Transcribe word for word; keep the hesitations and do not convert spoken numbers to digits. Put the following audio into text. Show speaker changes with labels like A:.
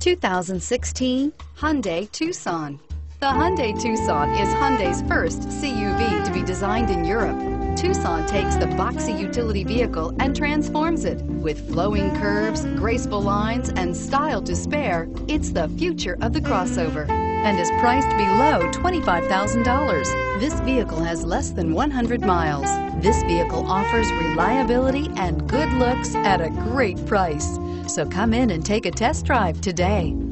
A: two thousand sixteen Hyundai Tucson. The Hyundai Tucson is Hyundai's first C U V to be designed in Europe. Tucson takes the boxy utility vehicle and transforms it. With flowing curves, graceful lines, and style to spare, it's the future of the crossover and is priced below twenty-five thousand dollars. This vehicle has less than one hundred miles. This vehicle offers reliability and good looks at a great price. So come in and take a test drive today.